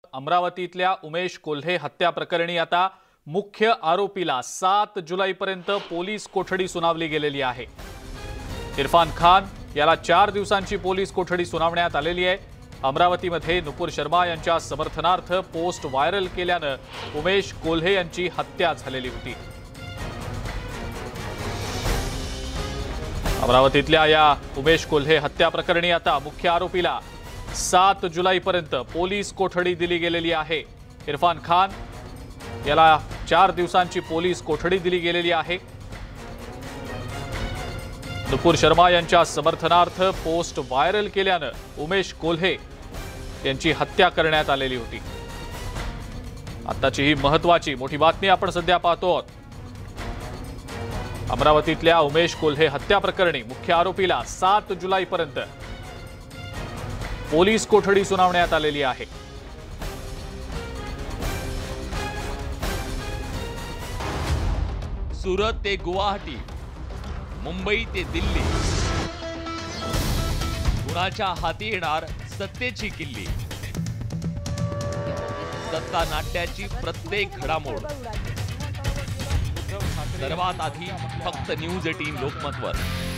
अमरावतीतल्या उमेश कोल्हे हत्या प्रकरणी आता मुख्य आरोपीला 7 जुलैपर्यंत पोलीस कोठडी सुनावली गेलेली आहे। इरफान खान याला 4 दिवसांची पोलीस कोठडी सुनावण्यात आलेली आहे। अमरावतीमध्ये नुपूर शर्मा यांच्या समर्थनार्थ पोस्ट व्हायरल केल्यानं उमेश कोल्हे यांची हत्या झालेली होती। अमरावतीतल्या या उमेश कोल्हे हत्या प्रकरणी आता मुख्य आरोपीला 7 जुलैपर्यंत पोलीस कोठडी दिली गेलेली आहे। इरफान खान याला 4 दिवसांची पोलीस कोठडी दिली गेलेली आहे। नुपूर शर्मा यांच्या समर्थनार्थ पोस्ट व्हायरल केल्यानं उमेश कोल्हे यांची हत्या करण्यात आलेली होती। आताची ही महत्त्वाची मोठी बातमी आपण सध्या पाहतो आहोत। अमरावतीतल्या उमेश कोल्हे हत्या प्रकरणी मुख्य आरोपीला 7 जुलैपर्यंत पोलीस कोठडी सुनावण्यात आलेली आहे। सूरत ते गुवाहाटी, मुंबई ते दिल्ली, कुणाच्या हाती येणार सत्तेची किल्ली। सत्ता नाट्याची प्रत्येक घडामोड सर्वात आधी फक्त न्यूज 18 लोकमतवर।